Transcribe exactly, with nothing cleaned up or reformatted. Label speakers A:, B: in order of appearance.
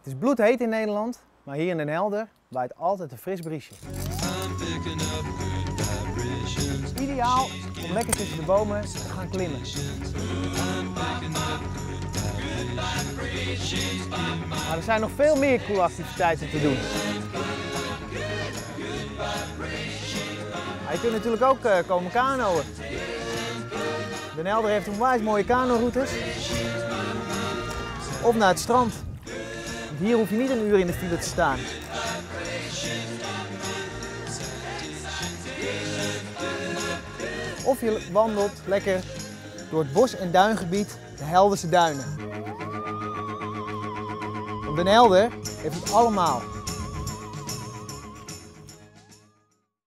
A: Het is bloedheet in Nederland, maar hier in Den Helder waait altijd een fris briesje. Ideaal om lekker tussen de bomen te gaan klimmen. Maar er zijn nog veel meer coole activiteiten te doen. Maar je kunt natuurlijk ook uh, komen kanoën. Den Helder heeft onwijs mooie kanoroutes. Of naar het strand. Want hier hoef je niet een uur in de file te staan. Of je wandelt lekker door het bos- en duingebied, de Helderse Duinen. Want Den Helder heeft het allemaal.